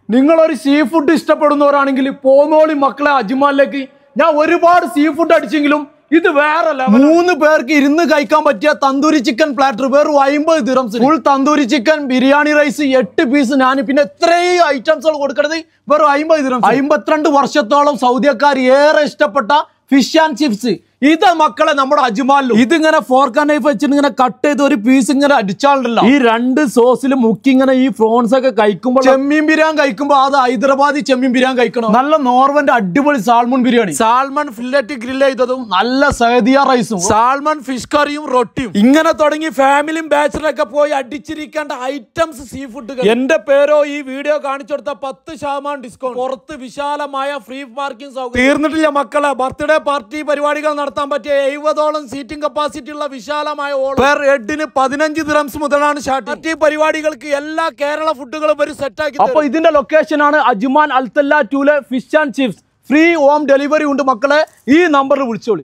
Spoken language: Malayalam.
നിങ്ങളൊരു സീ ഫുഡ് ഇഷ്ടപ്പെടുന്നവരാണെങ്കിൽ പോന്നോളി മക്കളെ അജ്മാനിലേക്ക്. ഞാൻ ഒരുപാട് സീ ഫുഡ് അടിച്ചെങ്കിലും ഇത് വേറെ ലെവൽ. 3 പേർക്ക് ഇരുന്ന് കഴിക്കാൻ പറ്റിയ തന്തൂരി ചിക്കൻ പ്ലാറ്റർ വെറും 50 dirhams. Full tandoori chicken, biryani rice, 8 piece naan, പിന്നെ ഇത്രയും ഐറ്റംസുകൾ കൊടുക്കുന്നത് വെറും 50 ദിർഹംസ്. 52 വർഷത്തോളം സൗദിക്കാർ ഏറെ ഇഷ്ടപ്പെട്ട ഫിഷ് ആൻഡ് ചിപ്സ്. ഇത് മക്കളെ നമ്മുടെ അജ്മാനിലും ഇതിങ്ങനെ ഫോർക്ക് ആൻഡ് നൈഫ് വെച്ചിട്ട് ഇങ്ങനെ കട്ട് ചെയ്ത് ഒരു പീസ് ഇങ്ങനെ അടിച്ചാളുണ്ടല്ലോ. ഈ 2 സോസിൽ മുക്കി ഇങ്ങനെ ഈ ഫ്രോൺസ് ഒക്കെ കഴിക്കുമ്പോൾ, ചെമ്മീൻ ബിരിയാണി കഴിക്കുമ്പോൾ അത് ഹൈദരാബാദി ചെമ്മീൻ ബിരിയാണി കഴിക്കണം. നല്ല നോർവന്റെ അടിപൊളി salmon biryani, salmon fillet grill ചെയ്തതും, നല്ല സഹദിയ റൈസും, സാൽമൺ ഫിഷ് കറിയും, റൊട്ടിയും, ഇങ്ങനെ തുടങ്ങി ഫാമിലിയും ബാച്ചിലൊക്കെ പോയി അടിച്ചിരിക്കേണ്ട ഐറ്റംസ് സീ ഫുഡ്. എന്റെ പേരോ ഈ വീഡിയോ കാണിച്ചു കൊടുത്ത 10% ഡിസ്കൗണ്ട്. പുറത്ത് വിശാലമായ ഫ്രീ പാർക്കിംഗ് സൗകര്യം. തീർന്നിട്ടില്ല മക്കളെ, ബർത്ത്ഡേ പാർട്ടി പരിപാടികൾ നടത്താൻ പറ്റിയ 70ഓളം സീറ്റിംഗ് കപ്പാസിറ്റി ഉള്ള വിശാലമായ പെർ ഹെഡിന് 15 ദിർഹംസ് മുതലാണ് സ്റ്റാർട്ടിംഗ്. പരിപാടികൾക്ക് എല്ലാ കേരള ഫുഡുകളും ഒരു സെറ്റ് ആക്കി. അപ്പൊ ഇതിന്റെ ലൊക്കേഷൻ ആണ് Ajman Al Tallah 2 fish and chips. Free home delivery ഉണ്ട് മക്കളെ. ഈ നമ്പറിൽ വിളിച്ചോളി.